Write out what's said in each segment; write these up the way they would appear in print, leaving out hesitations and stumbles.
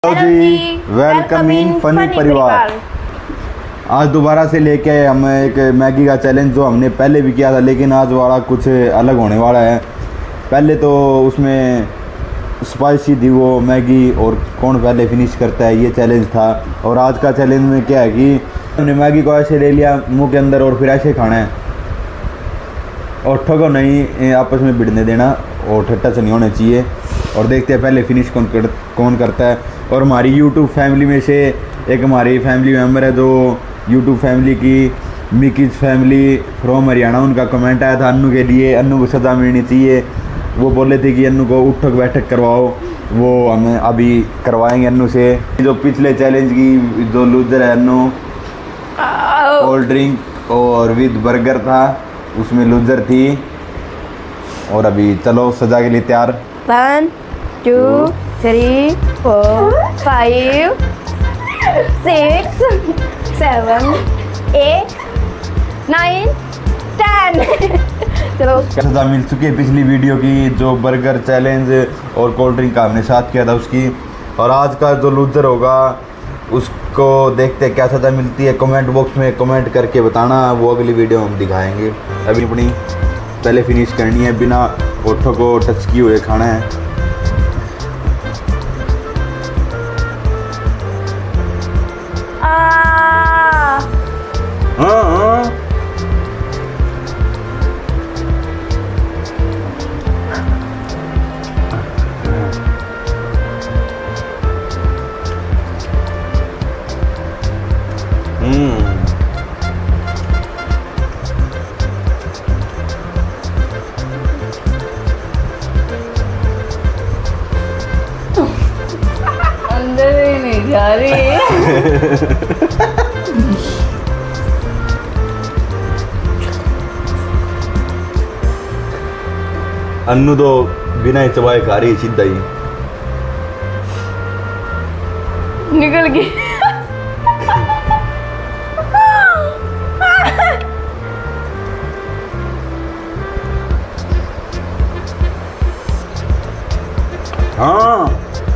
Ji welcome in funny परिवार। आज दोबारा से लेके हम एक मैगी का चैलेंज जो हमने पहले भी किया था, लेकिन आज वाला कुछ अलग होने वाला है। पहले तो उसमें स्पाइसी थी वो मैगी और कौन पहले फिनिश करता है ये चैलेंज था। और आज का चैलेंज में क्या है कि हमने मैगी को ऐसे ले लिया मुंह के अंदर और फिर ऐसे खाना है और ठगो नहीं, आपस में भिड़ने देना और ठट्टा से नहीं होना चाहिए। और देखते हैं पहले फिनिश कौन करता है। और हमारी यूट्यूब फैमिली में से एक हमारी फैमिली मेम्बर है जो यूट्यूब फैमिली की मिकीज फैमिली फ्रॉम हरियाणा, उनका कमेंट आया था अन्नू के लिए, अन्नू को सज़ा मिलनी चाहिए। वो बोले थे कि अन्नू को उठक बैठक करवाओ, वो हमें अभी करवाएंगे अन्नू से। जो पिछले चैलेंज की जो लूजर है अन्नू, कोल्ड ड्रिंक और विद बर्गर था, उसमें लूजर थी। और अभी चलो सजा के लिए तैयार। 1 2 3 4 5 6 7 8 9 10 चलो सजा मिल चुकी है पिछली वीडियो की, जो बर्गर चैलेंज और कोल्ड ड्रिंक का हमने साथ किया था उसकी। और आज का जो लूजर होगा उसको देखते हैं क्या सज़ा मिलती है। कमेंट बॉक्स में कमेंट करके बताना, वो अगली वीडियो हम दिखाएंगे। अभी अपनी पहले फिनिश करनी है, बिना ओठों को टच किए हुए खाना है। अंदर ही नहीं जा रही अन्नू तो बिना ही चबाए खा रही है, सीधा ही निकल गई। हाँ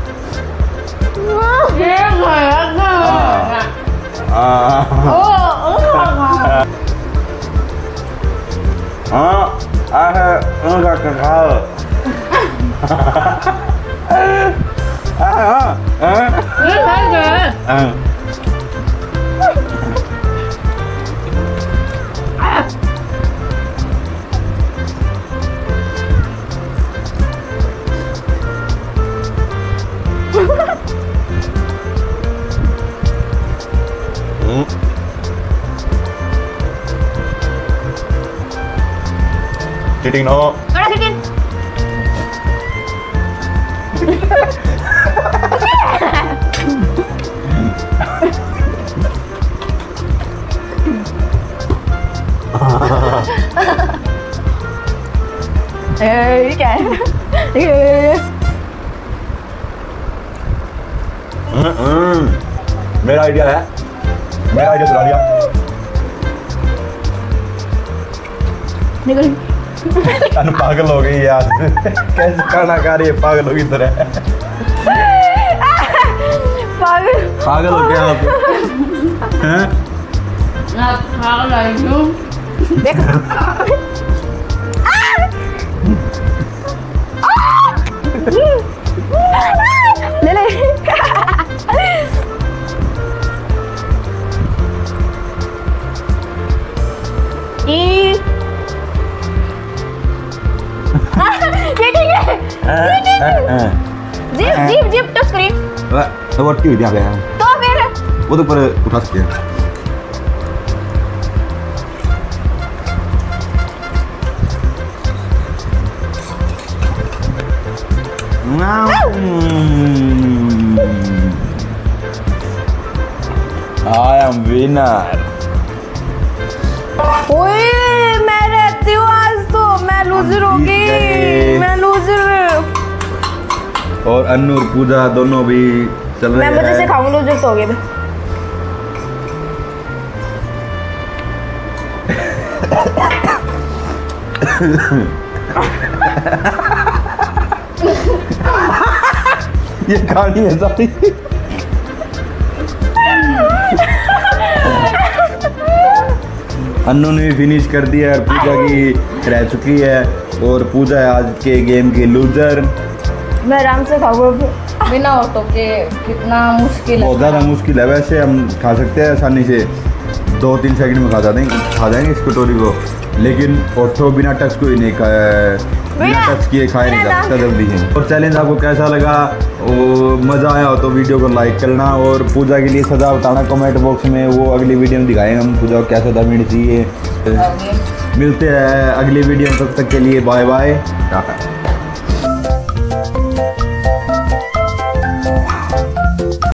cheating no. क्या है? मेरा आइडिया है, मेरा आइडिया सुना दिया। निकल पागल हो गई यार कैसे खाना खा रही है, पागल हो गई तरह। पागल हो गया आप हैं? ले ले जीप जीप टच करी तो वो क्यों दिया गया तो फिर वो तो पर उठा सकते हैं। I am winner. ओए मैं रहती हूँ आज तो मैं लूजर हो गई, मैं लूजर। और अन्नू और पूजा दोनों भी चल रहे हैं। मैं मजे से खाऊंगा, लूजर तो हो गए। ये कहानी है सारी। अन्नू ने भी फिनिश कर दिया और पूजा की रह चुकी है। और पूजा है आज के गेम की लूजर। मैं आराम से खाऊंगा बिना ऑटो के। कितना मुश्किल बहुत है। ज़्यादा मुश्किल है। वैसे हम खा सकते हैं आसानी से, 2-3 सेकंड में खा जाएंगे इस कटोरी को, लेकिन ऑटो बिना टच को ही नहीं बिना टच किए खाए नहीं जा सकता जल्दी ही। और चैलेंज आपको कैसा लगा, वो मज़ा आया हो तो वीडियो को लाइक करना, और पूजा के लिए सजा बताना कमेंट बॉक्स में। वो अगली वीडियो में दिखाएंगे हम पूजा को क्या सजा मिलनी चाहिए। मिलते हैं अगली वीडियो में, तब तक के लिए बाय बाय, टाटा।